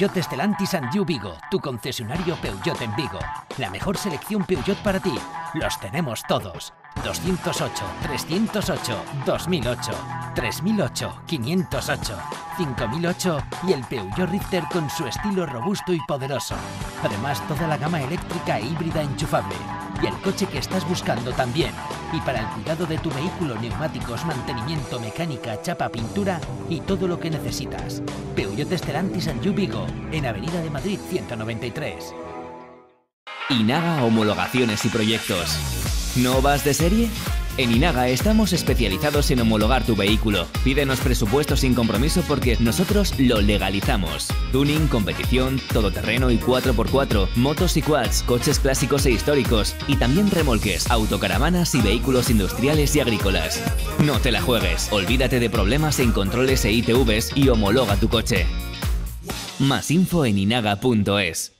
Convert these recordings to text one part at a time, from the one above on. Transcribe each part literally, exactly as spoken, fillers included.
Peugeot Stellantis and You Vigo, tu concesionario Peugeot en Vigo. La mejor selección Peugeot para ti. Los tenemos todos. doscientos ocho, trescientos ocho, dos mil ocho, tres mil ocho, quinientos ocho, cinco mil ocho y el Peugeot Rifter con su estilo robusto y poderoso. Además, toda la gama eléctrica e híbrida enchufable. Y el coche que estás buscando también. Y para el cuidado de tu vehículo, neumáticos, mantenimiento, mecánica, chapa, pintura y todo lo que necesitas. Peugeot Stellantis and You Vigo, en Avenida de Madrid ciento noventa y tres. Inaga Homologaciones y Proyectos. ¿No vas de serie? En Inaga estamos especializados en homologar tu vehículo. Pídenos presupuesto sin compromiso porque nosotros lo legalizamos. Tuning, competición, todoterreno y cuatro por cuatro, motos y quads, coches clásicos e históricos y también remolques, autocaravanas y vehículos industriales y agrícolas. No te la juegues, olvídate de problemas en controles e I T Vs y homologa tu coche. Más info en inaga punto es.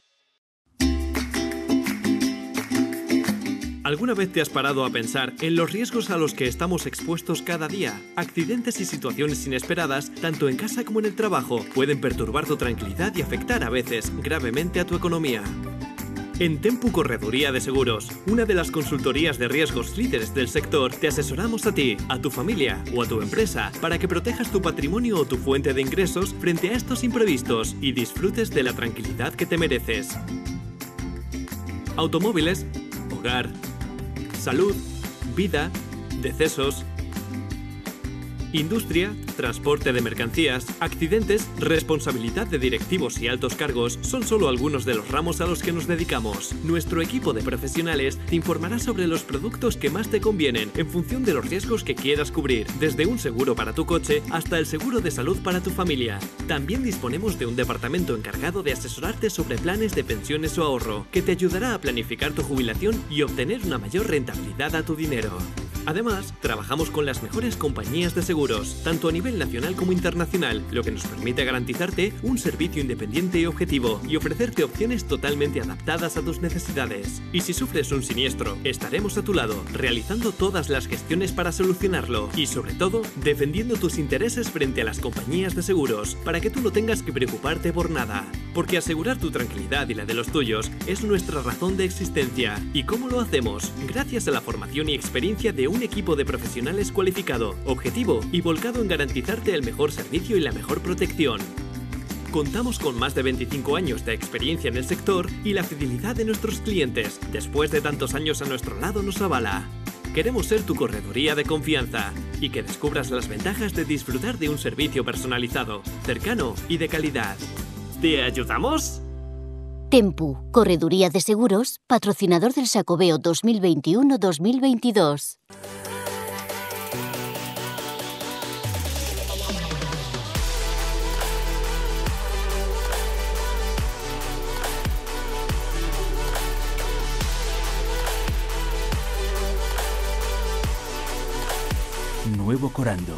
¿Alguna vez te has parado a pensar en los riesgos a los que estamos expuestos cada día? Accidentes y situaciones inesperadas, tanto en casa como en el trabajo, pueden perturbar tu tranquilidad y afectar a veces gravemente a tu economía. En Tempu Correduría de Seguros, una de las consultorías de riesgos líderes del sector, te asesoramos a ti, a tu familia o a tu empresa para que protejas tu patrimonio o tu fuente de ingresos frente a estos imprevistos y disfrutes de la tranquilidad que te mereces. Automóviles, hogar, salud, vida, decesos, industria, transporte de mercancías, accidentes, responsabilidad de directivos y altos cargos son solo algunos de los ramos a los que nos dedicamos. Nuestro equipo de profesionales te informará sobre los productos que más te convienen en función de los riesgos que quieras cubrir, desde un seguro para tu coche hasta el seguro de salud para tu familia. También disponemos de un departamento encargado de asesorarte sobre planes de pensiones o ahorro, que te ayudará a planificar tu jubilación y obtener una mayor rentabilidad a tu dinero. Además, trabajamos con las mejores compañías de seguros, tanto a nivel nacional como internacional, lo que nos permite garantizarte un servicio independiente y objetivo y ofrecerte opciones totalmente adaptadas a tus necesidades. Y si sufres un siniestro, estaremos a tu lado, realizando todas las gestiones para solucionarlo y, sobre todo, defendiendo tus intereses frente a las compañías de seguros, para que tú no tengas que preocuparte por nada. Porque asegurar tu tranquilidad y la de los tuyos es nuestra razón de existencia. ¿Y cómo lo hacemos? Gracias a la formación y experiencia de un equipo de profesionales cualificado, objetivo y volcado en garantizarte el mejor servicio y la mejor protección. Contamos con más de veinticinco años de experiencia en el sector y la fidelidad de nuestros clientes, después de tantos años a nuestro lado, nos avala. Queremos ser tu correduría de confianza y que descubras las ventajas de disfrutar de un servicio personalizado, cercano y de calidad. ¿Te ayudamos? Tempu, Correduría de Seguros, patrocinador del Xacobeo dos mil veintiuno dos mil veintidós. Nuevo Corando.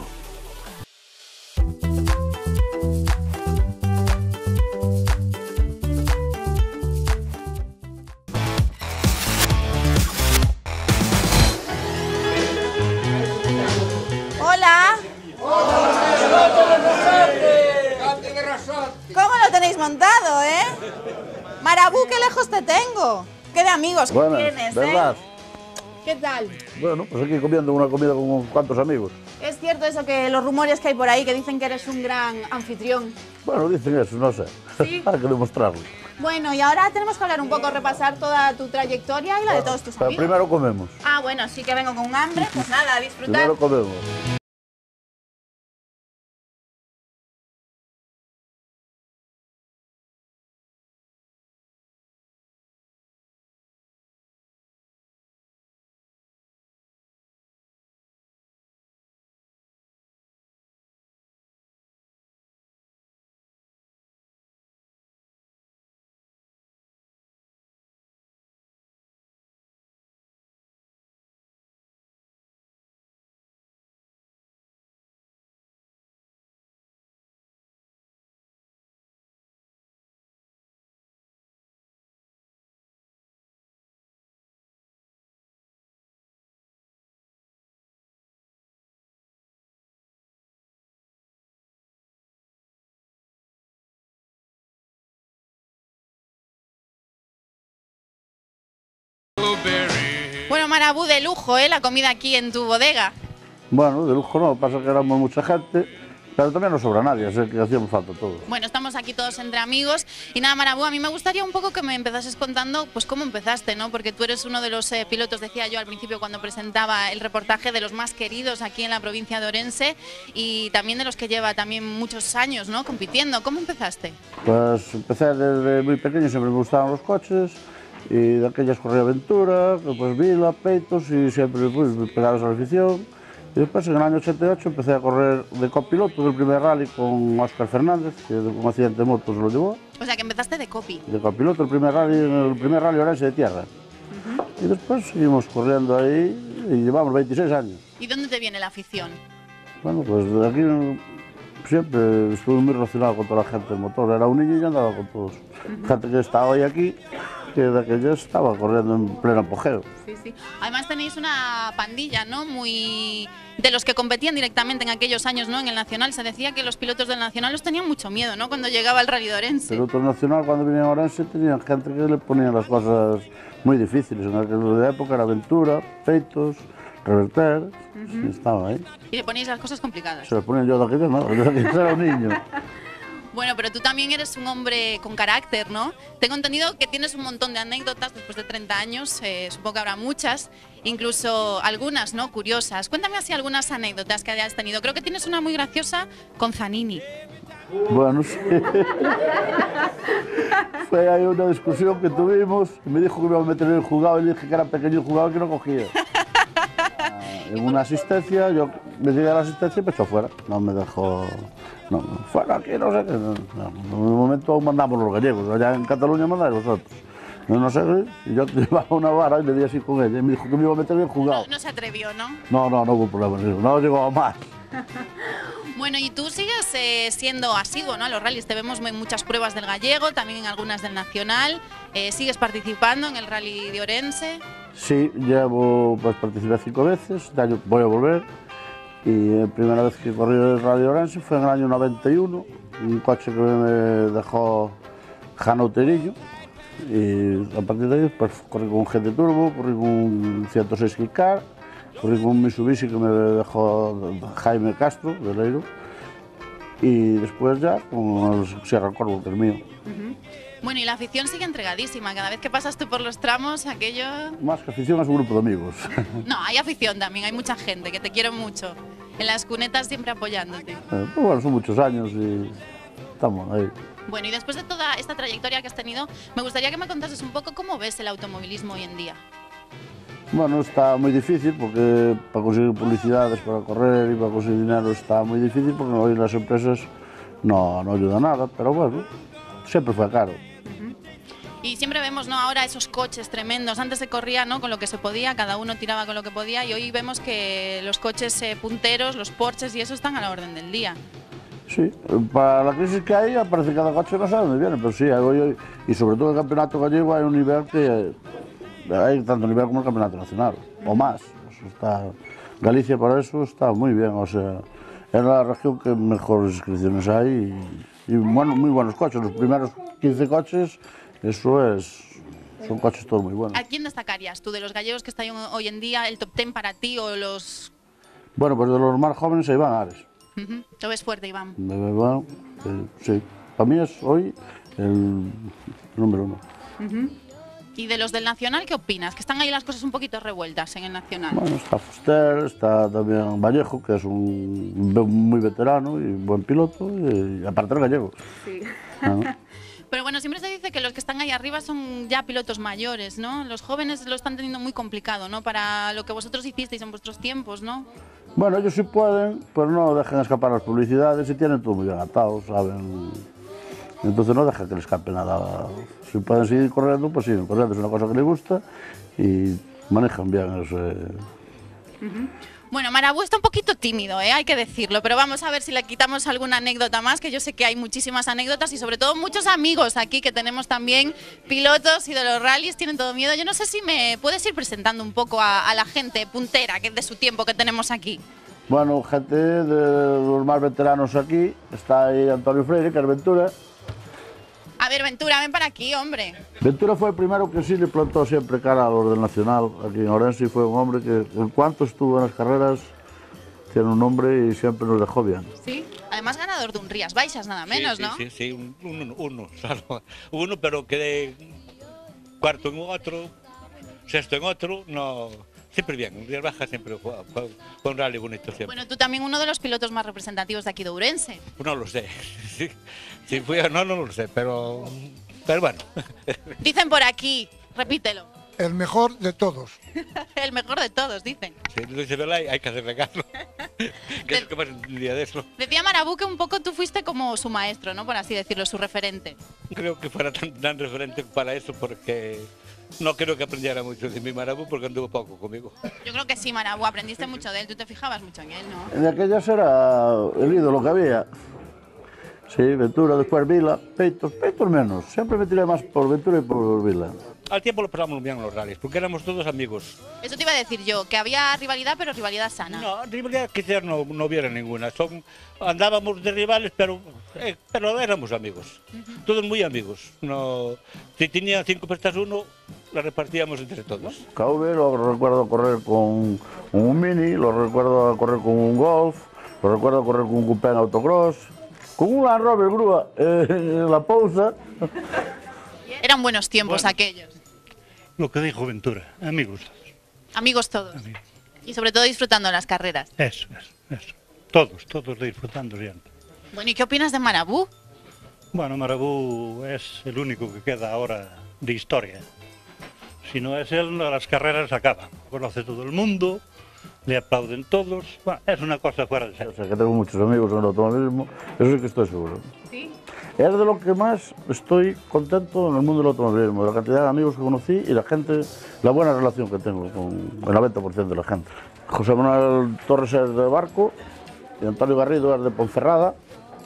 Hola. ¿Cómo lo tenéis montado, eh? Marabú, qué lejos te tengo. Qué de amigos que Buenas, tienes, ¿verdad? ¿eh? ¿Qué tal? Bueno, pues aquí comiendo una comida con unos cuantos amigos. Es cierto eso, que los rumores que hay por ahí que dicen que eres un gran anfitrión. Bueno, dicen eso, no sé. ¿Sí? Hay que demostrarlo. Bueno, y ahora tenemos que hablar un poco, repasar toda tu trayectoria y la de todos tus Pero amigos. primero comemos. Ah, bueno, sí que vengo con un hambre. Pues nada, a disfrutar. Primero comemos. Bueno, Marabú, de lujo, ¿eh? La comida aquí en tu bodega. Bueno, de lujo no, pasa que éramos mucha gente, pero también no sobra nadie, así que hacíamos falta todos. Bueno, estamos aquí todos entre amigos. Y nada, Marabú, a mí me gustaría un poco que me empezases contando pues cómo empezaste, ¿no? Porque tú eres uno de los eh, pilotos, decía yo al principio cuando presentaba el reportaje, de los más queridos aquí en la provincia de Orense y también de los que lleva también muchos años, ¿no? Compitiendo. ¿Cómo empezaste? Pues empecé desde muy pequeño, siempre me gustaban los coches y de aquellas corría aventura, pues vila, peitos y siempre pues, pegados a la afición. Y después en el año ochenta y ocho empecé a correr de copiloto del primer rally con Óscar Fernández, que de un accidente de moto se lo llevó. O sea, que empezaste de copi. De copiloto, el primer rally, el primer rally Orense de tierra. Uh-huh. Y después seguimos corriendo ahí y llevamos veintiséis años. ¿Y dónde te viene la afición? Bueno, pues de aquí siempre estuve muy relacionado con toda la gente del motor. Era un niño y yo andaba con todos. Uh-huh. Gente que está hoy aquí, que de aquello estaba corriendo en pleno apogeo. Sí, sí. Además tenéis una pandilla, ¿no? Muy... de los que competían directamente en aquellos años, ¿no? En el Nacional. Se decía que los pilotos del Nacional los tenían mucho miedo, ¿no? Cuando llegaba el Rally de Orense. Pilotos Nacional, cuando venían a Orense, tenían gente que le ponían las cosas muy difíciles. En aquella época era aventura, peitos, reverter, uh-huh. Sí, estaba ahí. Y le poníais las cosas complicadas. Se le ponía yo de aquello, no, de aquello era un niño. Bueno, pero tú también eres un hombre con carácter, ¿no? Tengo entendido que tienes un montón de anécdotas después de treinta años, eh, supongo que habrá muchas, incluso algunas, ¿no? Curiosas. Cuéntame así algunas anécdotas que hayas tenido. Creo que tienes una muy graciosa con Zanini. Bueno, sí. Fue ahí una discusión que tuvimos, y me dijo que me iba a meter en el juzgado y le dije que era pequeño el juzgado y que no cogía. En una asistencia, yo me llegué a la asistencia y me echó fuera, no me dejó, no, fuera aquí, no sé qué, no, no. En un momento mandamos los gallegos, allá en Cataluña mandáis vosotros, no, no sé qué, y yo llevaba una vara y le di así con ella y me dijo que me iba a meter en el juzgado. No, no se atrevió, ¿no? No, no, no hubo problema, no llegó a más. Bueno, y tú sigues eh, siendo asiduo, ¿no? A los rallies, te vemos en muchas pruebas del gallego, también en algunas del nacional, eh, sigues participando en el rally de Orense. Sí, llevo, pues participé cinco veces, ya voy a volver y la primera vez que corrí el Rally de Orense fue en el año noventa y uno, un coche que me dejó Jano Terillo y a partir de ahí pues, corrí con un G T Turbo, corrí con un ciento seis Kikar, corrí con un Mitsubishi que me dejó Jaime Castro de Leiro y después ya con el Sierra Corvo, que es mío. Uh-huh. Bueno, y la afición sigue entregadísima. Cada vez que pasas tú por los tramos, aquello... Más que afición es un grupo de amigos. No, hay afición también, hay mucha gente que te quiere mucho. En las cunetas siempre apoyándote. Eh, pues bueno, son muchos años y estamos ahí. Bueno, y después de toda esta trayectoria que has tenido, me gustaría que me contases un poco cómo ves el automovilismo hoy en día. Bueno, está muy difícil porque para conseguir publicidades, para correr y para conseguir dinero está muy difícil porque hoy las empresas no, no ayudan nada, pero bueno, siempre fue caro. Y siempre vemos, ¿no? Ahora esos coches tremendos. Antes se corría, ¿no? Con lo que se podía, cada uno tiraba con lo que podía y hoy vemos que los coches eh, punteros, los Porsches y eso están a la orden del día. Sí, para la crisis que hay aparece que cada coche no sabe dónde viene, pero sí, hoy, hoy, y sobre todo en el campeonato gallego hay un nivel que hay tanto nivel como el campeonato nacional, o más. Eso está, Galicia para eso está muy bien, o sea, es la región que mejores inscripciones hay y, y bueno, muy buenos coches. Los primeros quince coches, eso es, son coches todos muy buenos. ¿A quién destacarías tú de los gallegos que están hoy en día, el top ten para ti o los...? Bueno, pues de los más jóvenes, a Iván Ares. Uh-huh. ¿Lo ves fuerte, Iván? De Iván, eh, sí. Para mí es hoy el número uno. Uh-huh. ¿Y de los del Nacional qué opinas? Que están ahí las cosas un poquito revueltas en el Nacional. Bueno, está Fuster, está también Vallejo, que es un muy veterano y buen piloto, y aparte el gallego. Sí. ¿No? Pero bueno, siempre se dice que los que están ahí arriba son ya pilotos mayores, ¿no? Los jóvenes lo están teniendo muy complicado, ¿no? Para lo que vosotros hicisteis en vuestros tiempos, ¿no? Bueno, ellos sí pueden, pero no dejan escapar las publicidades y tienen todo muy bien atado, ¿saben? Entonces no dejan que les escape nada. Si pueden seguir corriendo, pues siguen corriendo, es una cosa que les gusta y manejan bien eso. Uh-huh. Bueno, Marabú está un poquito tímido, ¿eh? Hay que decirlo, pero vamos a ver si le quitamos alguna anécdota más, que yo sé que hay muchísimas anécdotas y sobre todo muchos amigos aquí que tenemos también, pilotos y de los rallies, tienen todo miedo. Yo no sé si me puedes ir presentando un poco a, a la gente puntera que es de su tiempo que tenemos aquí. Bueno, gente de los más veteranos aquí, está ahí Antonio Freire, que es Ventura. A ver, Ventura, ven para aquí, hombre. Ventura fue el primero que sí le plantó siempre cara a los del Nacional. Aquí en Orense fue un hombre que, en cuanto estuvo en las carreras, tiene un nombre y siempre nos dejó bien. Sí, además ganador de un Rías Baixas, nada menos, sí, ¿no? Sí, sí, sí, un, uno, uno, solo, uno, pero quedé cuarto en otro, sexto en otro, no, siempre bien, un Rías Bajas siempre fue, fue, fue un rally bonito siempre. Bueno, tú también uno de los pilotos más representativos de aquí de Ourense. Pues no lo sé, si, si fui o no, no lo sé, pero, pero bueno. Dicen por aquí, repítelo. El mejor de todos. El mejor de todos, dicen. Si lo dice Belay, hay que hacerle caso. ¿Qué es lo que pasa un día de eso? Decía Marabú que un poco tú fuiste como su maestro, ¿no? Por así decirlo, su referente. Creo que fuera tan, tan referente para eso porque no creo que aprendiera mucho de mi Marabú porque anduvo poco conmigo. Yo creo que sí, Marabú, aprendiste mucho de él, tú te fijabas mucho en él, ¿no? En aquellas era el ídolo que había. Sí, Ventura, después Vila, Peitos, Peitos menos. Siempre me tiré más por Ventura y por Vila. Al tiempo lo pasamos bien en los rallies, porque éramos todos amigos. Eso te iba a decir yo, que había rivalidad, pero rivalidad sana. No, rivalidad quizás no, no hubiera ninguna. Son, andábamos de rivales, pero, eh, pero éramos amigos. Uh-huh. Todos muy amigos. No, si tenía cinco pestas uno, la repartíamos entre todos. K V lo recuerdo correr con un Mini, lo recuerdo correr con un Golf, lo recuerdo correr con un Coupé en autocross, con un Land Rover grúa eh, en la Pousa. Eran buenos tiempos bueno, aquellos. Lo que dijo Ventura, amigos todos. Amigos todos. Amigos. Y sobre todo disfrutando las carreras. Eso, eso, eso. Todos, todos disfrutando siempre. Bueno, ¿y qué opinas de Marabú? Bueno, Marabú es el único que queda ahora de historia. Si no es él, las carreras acaban. Conoce todo el mundo, le aplauden todos. Bueno, es una cosa fuera de serie. O sea, que tengo muchos amigos en el automovilismo, eso sí que estoy seguro. ¿Sí? Es de lo que más estoy contento en el mundo del automovilismo, la cantidad de amigos que conocí y la gente, la buena relación que tengo con el noventa por ciento de la gente. José Manuel Torres es de Barco y Antonio Garrido es de Ponferrada.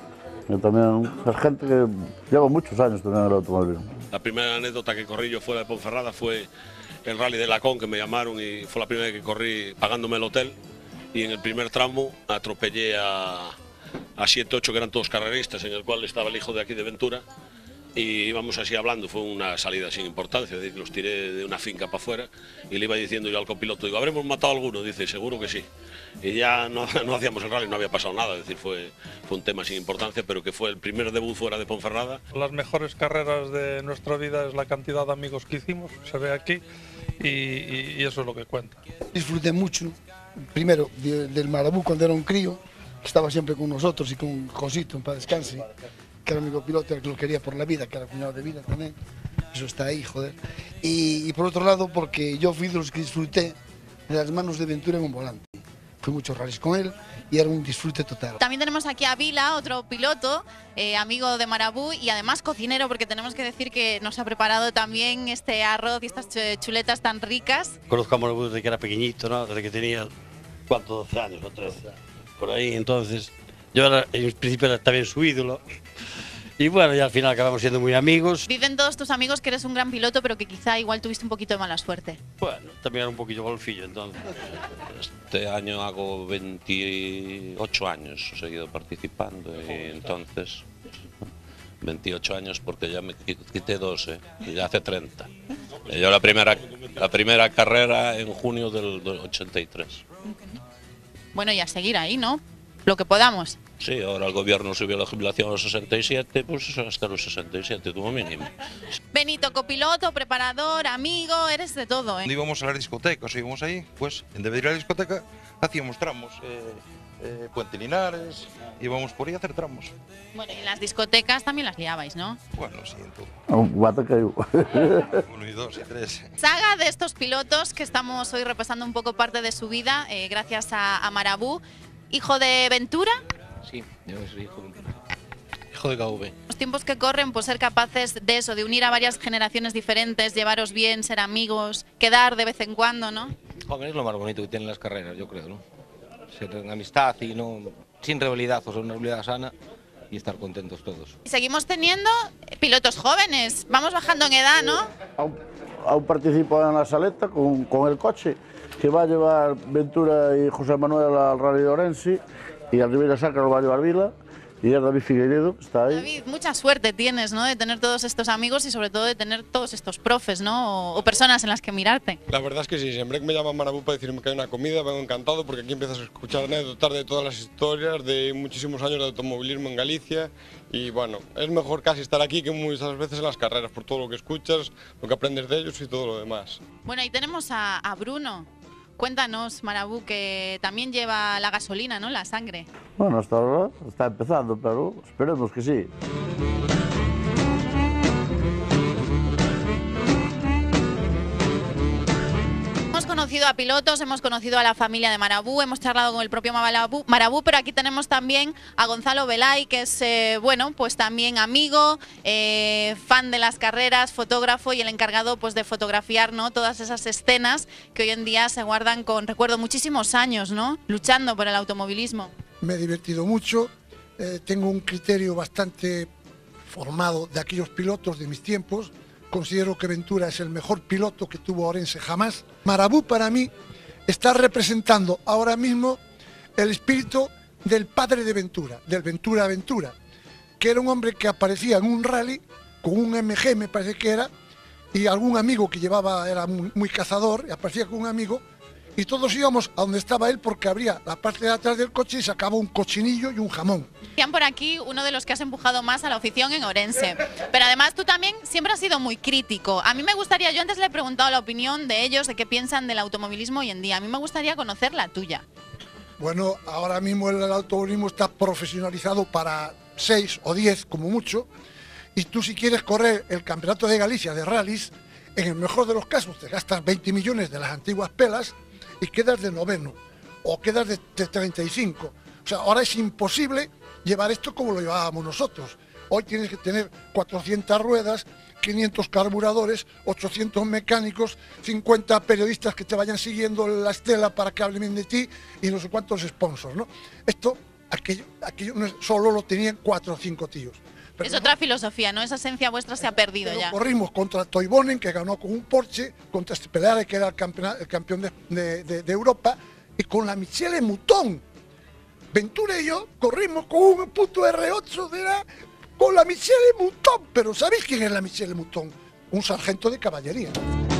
Y también es gente que lleva muchos años también en el automovilismo. La primera anécdota que corrí yo fuera de Ponferrada fue el rally de Lacón, que me llamaron y fue la primera vez que corrí pagándome el hotel. Y en el primer tramo atropellé a... a siete, ocho que eran todos carreristas, en el cual estaba el hijo de aquí de Ventura, y íbamos así hablando, fue una salida sin importancia, es decir, los tiré de una finca para afuera, y le iba diciendo yo al copiloto, digo, ¿habremos matado a alguno? Dice, seguro que sí. Y ya no, no hacíamos el rally, no había pasado nada, es decir, fue, fue un tema sin importancia, pero que fue el primer debut fuera de Ponferrada. Las mejores carreras de nuestra vida es la cantidad de amigos que hicimos, se ve aquí, y, y, y eso es lo que cuenta. Disfruté mucho, primero, de, del Marabú cuando era un crío, que estaba siempre con nosotros y con Josito, en paz descanse, que era amigo piloto, el que lo quería por la vida, que era cuñado de vida también, eso está ahí, joder. Y, y por otro lado, porque yo fui de los que disfruté de las manos de Ventura en un volante. Fui muchos rallies con él y era un disfrute total. También tenemos aquí a Vila, otro piloto, eh, amigo de Marabú y además cocinero, porque tenemos que decir que nos ha preparado también este arroz y estas chuletas tan ricas. Conozco a Marabú desde que era pequeñito, ¿no? Desde que tenía, ¿cuánto? doce años o trece. Por ahí, entonces, yo era, en principio era también su ídolo, y bueno, y al final acabamos siendo muy amigos. Dicen todos tus amigos que eres un gran piloto, pero que quizá igual tuviste un poquito de mala suerte. Bueno, también era un poquillo golfillo, entonces. Este año hago veintiocho años seguido participando, y entonces, veintiocho años porque ya me quité doce, y ya hace treinta. Y yo la primera, la primera carrera en junio del ochenta y tres. Bueno, y a seguir ahí, ¿no? Lo que podamos. Sí, ahora el gobierno subió la jubilación a los sesenta y siete, pues hasta los sesenta y siete como mínimo. Benito, copiloto, preparador, amigo, eres de todo, ¿eh? Cuando íbamos a las discotecas, íbamos ahí, pues en vez de ir a la discoteca, hacíamos tramos. Eh, eh, Puente Linares, íbamos por ahí a hacer tramos. Bueno, y en las discotecas también las liabais, ¿no? Bueno, sí, en todo. Uno y dos y tres. Saga de estos pilotos que estamos hoy repasando un poco parte de su vida, eh, gracias a, a Marabú. ¿Hijo de Ventura? Sí, yo soy hijo de Ventura. Hijo de K V. Los tiempos que corren, pues ser capaces de eso, de unir a varias generaciones diferentes, llevaros bien, ser amigos, quedar de vez en cuando, ¿no? Joder, es lo más bonito que tienen las carreras, yo creo, ¿no? Ser en amistad y no sin rivalidad, o sea, una rivalidad sana y estar contentos todos. Y seguimos teniendo pilotos jóvenes, vamos bajando en edad, ¿no? Aún, aún participo en la saleta con, con el coche que va a llevar Ventura y José Manuel al Rally de Orense, y al Ribeira Sacra lo va a llevar Vila, y es David Figueiredo, que está ahí. David, mucha suerte tienes, ¿no? De tener todos estos amigos y sobre todo de tener todos estos profes, ¿no? O, o personas en las que mirarte. La verdad es que sí, siempre que me llaman Marabú para decirme que hay una comida, vengo encantado porque aquí empiezas a escuchar anécdotas de todas las historias de muchísimos años de automovilismo en Galicia y bueno, es mejor casi estar aquí que muchas veces en las carreras por todo lo que escuchas, lo que aprendes de ellos y todo lo demás. Bueno, y tenemos a, a Bruno. Cuéntanos, Marabú, que también lleva la gasolina, ¿no? La sangre. Bueno, hasta ahora está empezando, pero esperemos que sí. Hemos conocido a pilotos, hemos conocido a la familia de Marabú, hemos charlado con el propio Marabú, Marabú pero aquí tenemos también a Gonzalo Velay, que es, eh, bueno, pues también amigo, eh, fan de las carreras, fotógrafo y el encargado pues de fotografiar, ¿no? Todas esas escenas que hoy en día se guardan con, recuerdo, muchísimos años, ¿no? Luchando por el automovilismo. Me he divertido mucho, eh, tengo un criterio bastante formado de aquellos pilotos de mis tiempos. Considero que Ventura es el mejor piloto que tuvo Orense jamás. Marabú para mí está representando ahora mismo el espíritu del padre de Ventura, del Ventura Ventura, que era un hombre que aparecía en un rally con un M G, me parece que era, y algún amigo que llevaba, era muy, muy cazador, y aparecía con un amigo, y todos íbamos a donde estaba él porque abría la parte de atrás del coche y sacaba un cochinillo y un jamón. Decían por aquí uno de los que has empujado más a la afición en Orense, pero además tú también siempre has sido muy crítico. A mí me gustaría, yo antes le he preguntado la opinión de ellos, de qué piensan del automovilismo hoy en día. A mí me gustaría conocer la tuya. Bueno, ahora mismo el automovilismo está profesionalizado para seis o diez como mucho, y tú si quieres correr el Campeonato de Galicia de rallies, en el mejor de los casos te gastas veinte millones de las antiguas pelas y quedas de noveno, o quedas de, de treinta y cinco. O sea, ahora es imposible llevar esto como lo llevábamos nosotros. Hoy tienes que tener cuatrocientas ruedas, quinientos carburadores, ochocientos mecánicos, cincuenta periodistas que te vayan siguiendo la estela para que hablen bien de ti y no sé cuántos sponsors, ¿no? Esto, aquello, aquello no es, solo lo tenían cuatro o cinco tíos. Pero es otra filosofía, ¿no? Esa esencia vuestra se ha perdido pero ya. Corrimos contra Toivonen, que ganó con un Porsche, contra Stepelare, que era el, el campeón de, de, de, de Europa, y con la Michele Mouton. Ventura y yo corrimos con un puto R ocho de la, con la Michele Mouton. Pero ¿sabéis quién es la Michele Mouton? Un sargento de caballería.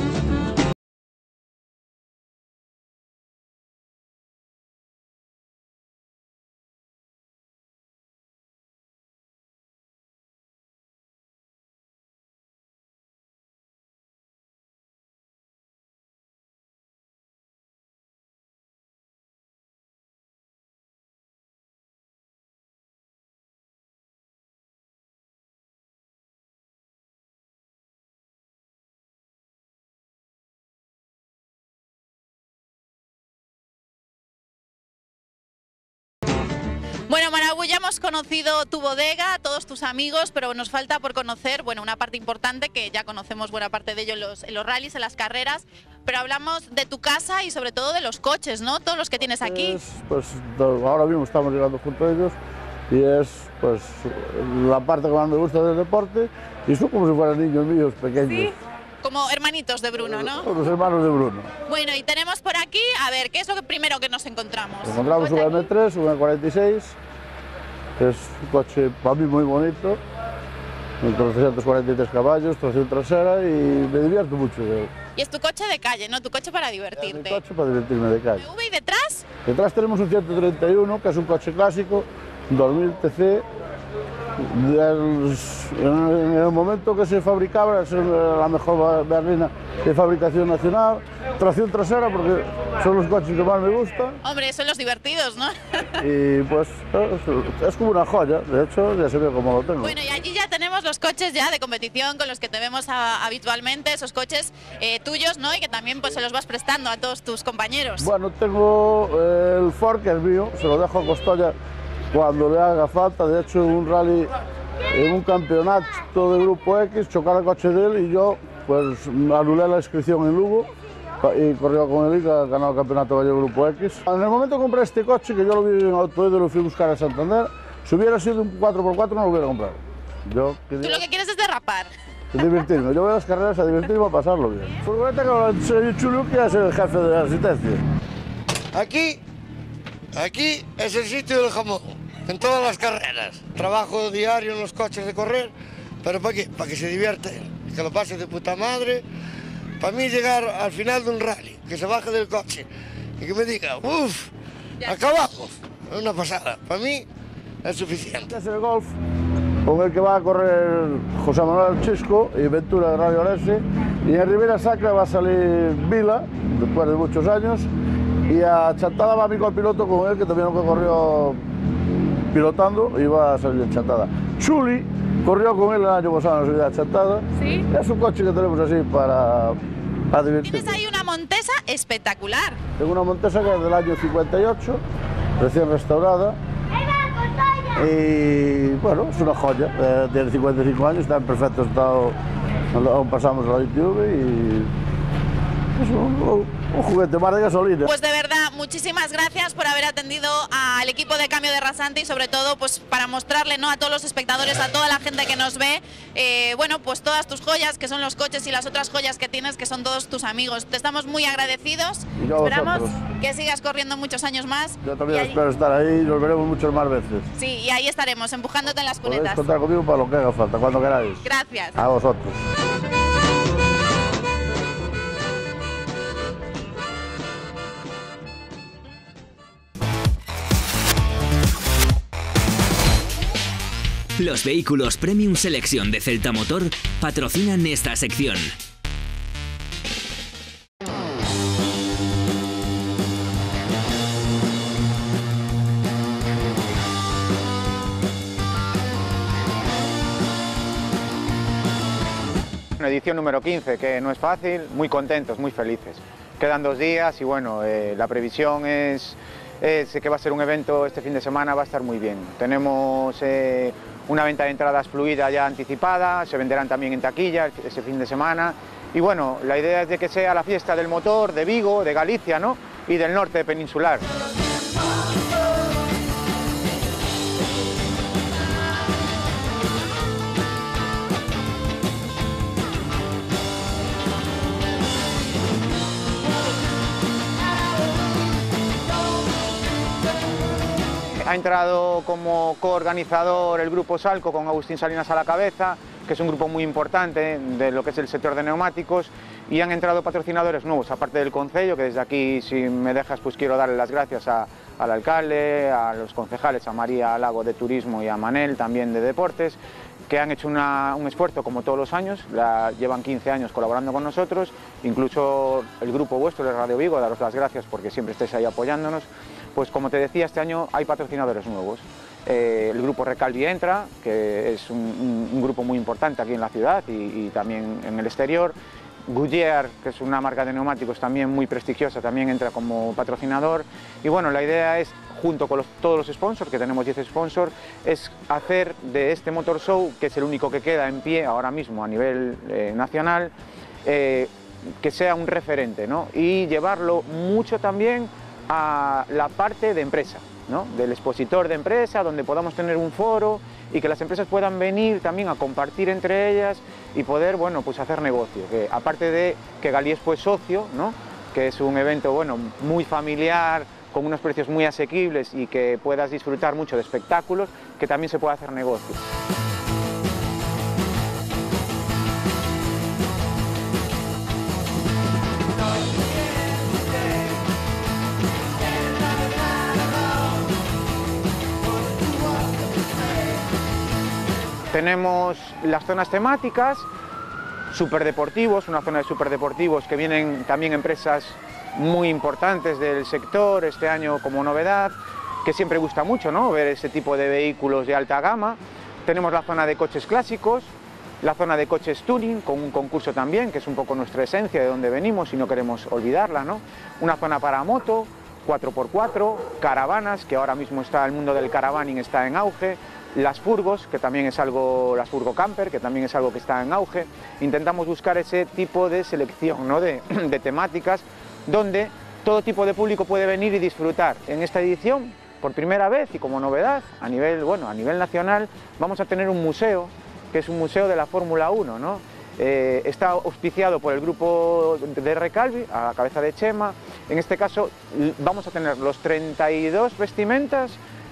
Bueno, Marabú, ya hemos conocido tu bodega, todos tus amigos, pero nos falta por conocer, bueno, una parte importante que ya conocemos buena parte de ello en los, en los rallies, en las carreras, pero hablamos de tu casa y sobre todo de los coches, ¿no? Todos los que tienes aquí. Es, pues ahora mismo estamos llegando junto a ellos y es pues la parte que más me gusta del deporte y son como si fueran niños míos pequeños. ¿Sí? Como hermanitos de Bruno, ¿no? Son los hermanos de Bruno. Bueno, y tenemos por aquí, a ver, ¿qué es lo que primero que nos encontramos? Encontramos un M tres, un M cuarenta y seis, que es un coche para mí muy bonito, con trescientos cuarenta y tres caballos, tracción trasera y me divierto mucho. Y es tu coche de calle, ¿no? Tu coche para divertirte. Es mi coche para divertirme de calle. ¿B M W y detrás? Detrás tenemos un ciento treinta y uno, que es un coche clásico, dos mil T C. Del, en el momento que se fabricaba, es la mejor berlina de fabricación nacional, tracción trasera porque son los coches que más me gustan. Hombre, son los divertidos, ¿no? Y pues es, es como una joya, de hecho ya se ve cómo lo tengo. Bueno, y allí ya tenemos los coches ya de competición con los que te vemos a, habitualmente, esos coches eh, tuyos, ¿no? Y que también pues se los vas prestando a todos tus compañeros. Bueno, tengo el Ford, que es mío, se lo dejo a Costoya cuando le haga falta. De hecho, en un rally, en un campeonato de Grupo X, chocara el coche de él y yo pues anulé la inscripción en Lugo y corrió con él y ha ganado el campeonato de Grupo X. En el momento que compré este coche, que yo lo vi en Autoedo y lo fui a buscar a Santander, si hubiera sido un cuatro por cuatro no lo hubiera comprado. Yo, Tú lo que quieres es derrapar. Divertirme, yo voy a las carreras a divertirme, a pasarlo bien. Furgoneta con el señor Chulu, que es el jefe de la asistencia. Aquí, aquí es el sitio del jamón. en todas las carreras. Trabajo diario en los coches de correr, pero ¿para qué? Para que se divierten, que lo pase de puta madre. Para mí llegar al final de un rally, que se baje del coche y que me diga, uff, acabamos, es una pasada. Para mí es suficiente. Es el golf con el que va a correr José Manuel Chisco y Ventura de Radio Orense, y en Ribera Sacra va a salir Vila, después de muchos años, y a Chantada va mi copiloto con él, que también lo corrió pilotando y va a salir en Chantada. Chuli corrió con él el año pasado en la subida de Chantada. ¿Sí? Es un coche que tenemos así para, para divertirnos. Tienes ahí una Montesa espectacular. Tengo una Montesa que es del año cincuenta y ocho, recién restaurada. Y bueno, es una joya, eh, tiene cincuenta y cinco años, está en perfecto estado, aún pasamos la I T V y es un, un juguete más de gasolina. Pues de verdad, muchísimas gracias por haber atendido al equipo de Cambio de Rasante y sobre todo pues para mostrarle, ¿no?, a todos los espectadores, a toda la gente que nos ve, eh, bueno, pues todas tus joyas, que son los coches, y las otras joyas que tienes, que son todos tus amigos. Te estamos muy agradecidos, y esperamos vosotros. que sigas corriendo muchos años más. Yo también ahí, espero estar ahí y nos veremos muchas más veces. sí, y ahí estaremos, empujándote en las Podéis cunetas. contar conmigo para lo que haga falta, cuando queráis. Gracias. A vosotros. Los vehículos Premium Selección de Celta Motor patrocinan esta sección. Una edición número quince, que no es fácil, muy contentos, muy felices. Quedan dos días y bueno, eh, la previsión es, es que va a ser un evento este fin de semana, va a estar muy bien. Tenemos eh, una venta de entradas fluida ya anticipada, se venderán también en taquilla ese fin de semana. Y bueno, la idea es de que sea la fiesta del motor de Vigo, de Galicia, ¿no?, y del norte peninsular. Ha entrado como coorganizador el grupo Salco con Agustín Salinas a la cabeza, que es un grupo muy importante de lo que es el sector de neumáticos, y han entrado patrocinadores nuevos, aparte del Concello, que desde aquí, si me dejas, pues quiero darle las gracias a, al alcalde, a los concejales, a María Lago de Turismo y a Manel también de Deportes, que han hecho una, un esfuerzo como todos los años, la, llevan quince años colaborando con nosotros, incluso el grupo vuestro de Radio Vigo, daros las gracias porque siempre estáis ahí apoyándonos. Pues como te decía, este año hay patrocinadores nuevos. Eh, el grupo Recalvi entra, que es un, un, un grupo muy importante aquí en la ciudad y, y también en el exterior. Goodyear, que es una marca de neumáticos también muy prestigiosa, también entra como patrocinador. Y bueno, la idea es, junto con los, todos los sponsors, que tenemos diez sponsors, es hacer de este Motor Show, que es el único que queda en pie ahora mismo a nivel eh, nacional, eh, que sea un referente, ¿no?, y llevarlo mucho también a la parte de empresa, ¿no?, del expositor de empresa, donde podamos tener un foro y que las empresas puedan venir también a compartir entre ellas y poder, bueno, pues hacer negocio. Que aparte de que Galies fue socio, ¿no?, que es un evento, bueno, muy familiar, con unos precios muy asequibles y que puedas disfrutar mucho de espectáculos, que también se puede hacer negocio. Tenemos las zonas temáticas, superdeportivos, una zona de superdeportivos que vienen también empresas muy importantes del sector este año como novedad, que siempre gusta mucho, ¿no?, ver ese tipo de vehículos de alta gama. Tenemos la zona de coches clásicos, la zona de coches tuning, con un concurso también, que es un poco nuestra esencia, de donde venimos y no queremos olvidarla, ¿no? Una zona para moto, cuatro por cuatro, caravanas, que ahora mismo está el mundo del caravaning está en auge, las furgos, que también es algo, las furgo camper, que también es algo que está en auge. Intentamos buscar ese tipo de selección, ¿no?, de, de temáticas, donde todo tipo de público puede venir y disfrutar. En esta edición, por primera vez y como novedad, a nivel, bueno, a nivel nacional, vamos a tener un museo, que es un museo de la Fórmula uno, ¿no? Eh, está auspiciado por el grupo de Recalvi, a la cabeza de Chema. En este caso vamos a tener los treinta y dos vestimentas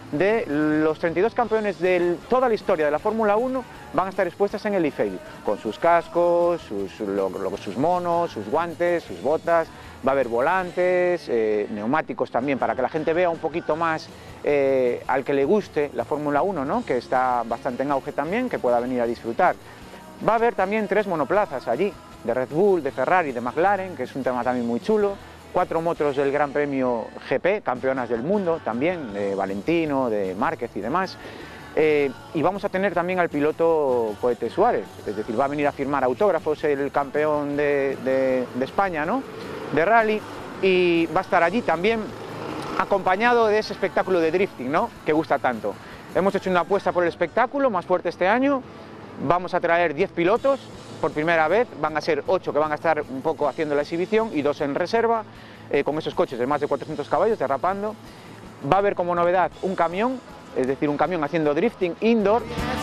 de los treinta y dos campeones de toda la historia de la Fórmula uno van a estar expuestas en el Liffey, con sus cascos, sus, lo, lo, sus monos, sus guantes, sus botas. Va a haber volantes, eh, neumáticos también, para que la gente vea un poquito más eh, al que le guste la Fórmula uno, ¿no? Que está bastante en auge también, que pueda venir a disfrutar. Va a haber también tres monoplazas allí, de Red Bull, de Ferrari, de McLaren, que es un tema también muy chulo. Cuatro motos del Gran Premio G P, campeonas del mundo también, de Valentino, de Márquez y demás. Eh, y vamos a tener también al piloto Cohete Suárez, es decir, va a venir a firmar autógrafos el campeón de, de, de España, ¿no? De rally, y va a estar allí también acompañado de ese espectáculo de drifting, ¿no? Que gusta tanto. Hemos hecho una apuesta por el espectáculo más fuerte este año. Vamos a traer diez pilotos por primera vez, van a ser ocho que van a estar un poco haciendo la exhibición y dos en reserva, eh, con esos coches de más de cuatrocientos caballos derrapando. Va a haber como novedad un camión, es decir, un camión haciendo drifting indoor.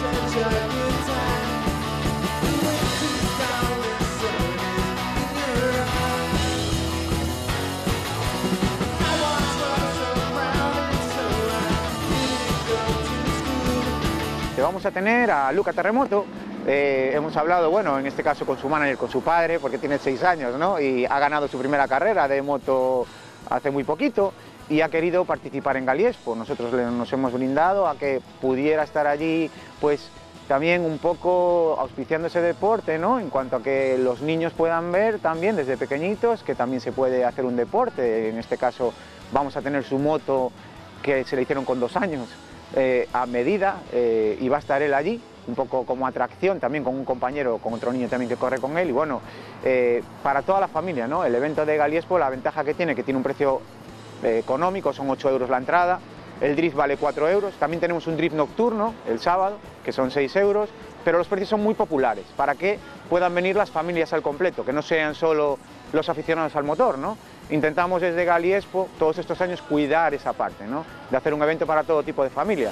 Vamos a tener a Luca Terremoto, eh, hemos hablado, bueno, en este caso con su manager, con su padre, porque tiene seis años, ¿no? Y ha ganado su primera carrera de moto hace muy poquito y ha querido participar en Galiespo. Nosotros le, nos hemos brindado a que pudiera estar allí, pues también un poco auspiciando ese deporte, ¿no? En cuanto a que los niños puedan ver también desde pequeñitos que también se puede hacer un deporte. En este caso vamos a tener su moto que se le hicieron con dos años. Eh, a medida eh, y va a estar él allí, un poco como atracción, también con un compañero, con otro niño también que corre con él, y bueno, eh, para toda la familia, ¿no? El evento de Galiespo, la ventaja que tiene, que tiene un precio eh, económico, son ocho euros la entrada, el drift vale cuatro euros, también tenemos un drift nocturno el sábado, que son seis euros, pero los precios son muy populares, para que puedan venir las familias al completo, que no sean solo los aficionados al motor, ¿no? Intentamos desde Galiespo todos estos años cuidar esa parte, ¿no? De hacer un evento para todo tipo de familia.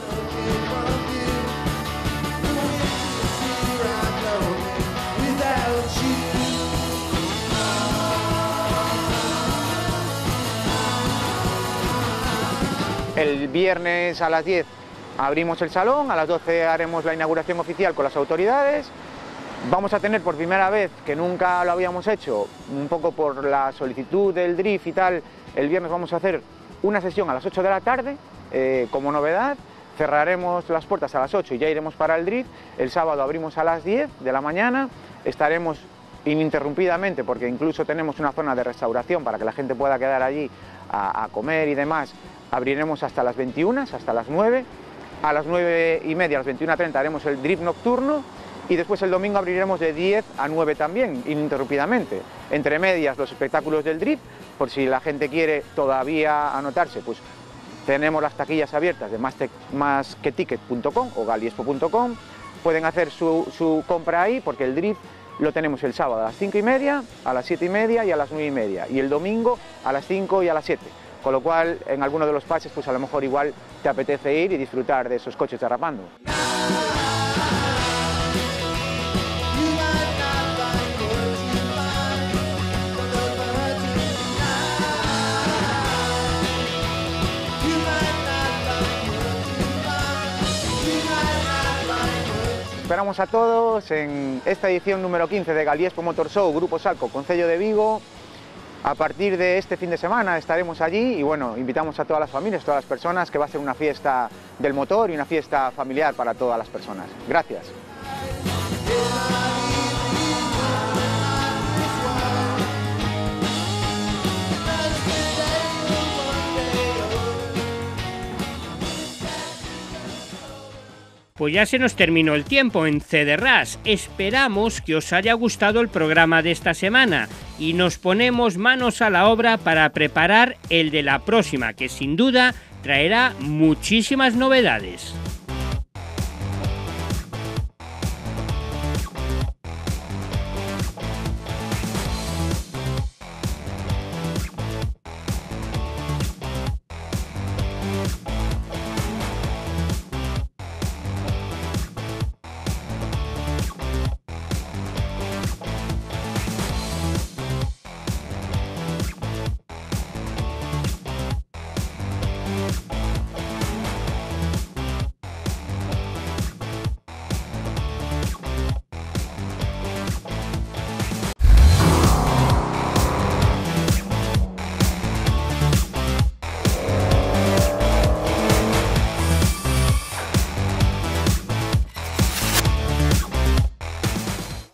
El viernes a las diez abrimos el salón, a las doce haremos la inauguración oficial con las autoridades. Vamos a tener por primera vez, que nunca lo habíamos hecho, un poco por la solicitud del drift y tal, el viernes vamos a hacer una sesión a las ocho de la tarde, eh, como novedad. Cerraremos las puertas a las ocho y ya iremos para el drift. El sábado abrimos a las diez de la mañana, estaremos ininterrumpidamente, porque incluso tenemos una zona de restauración para que la gente pueda quedar allí a, a comer y demás. Abriremos hasta las veintiuna, hasta las nueve. A las nueve y media, a las veintiuna treinta haremos el drift nocturno. Y después el domingo abriremos de diez a nueve también, ininterrumpidamente. Entre medias los espectáculos del drift, por si la gente quiere todavía anotarse, pues tenemos las taquillas abiertas de más que ticket punto com o galiespo punto com. Pueden hacer su, su compra ahí, porque el drift lo tenemos el sábado a las cinco y media, a las siete y media y a las nueve y media. Y el domingo a las cinco y a las siete. Con lo cual, en alguno de los pases, pues a lo mejor igual te apetece ir y disfrutar de esos coches derrapando. Esperamos a todos en esta edición número quince de Galiespo Motor Show, Grupo Salco, Concello de Vigo. A partir de este fin de semana estaremos allí y bueno, invitamos a todas las familias, todas las personas, que va a ser una fiesta del motor y una fiesta familiar para todas las personas. Gracias. Pues ya se nos terminó el tiempo en C D R A S. Esperamos que os haya gustado el programa de esta semana y nos ponemos manos a la obra para preparar el de la próxima, que sin duda traerá muchísimas novedades.